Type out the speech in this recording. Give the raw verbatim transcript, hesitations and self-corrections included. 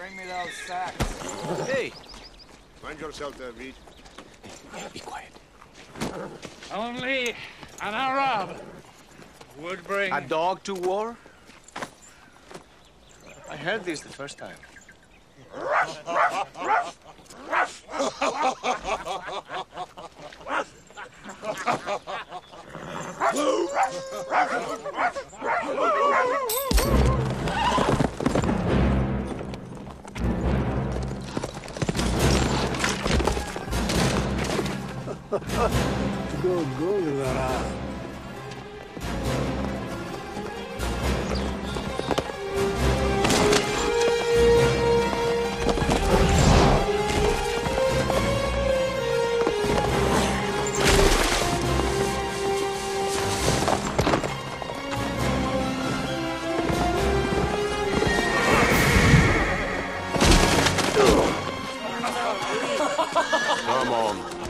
Bring me those sacks. Hey! Mind yourself there, Reed. Be quiet. Only an Arab would bring... A dog to war? I heard this the first time. Go, go, Lara. Come on.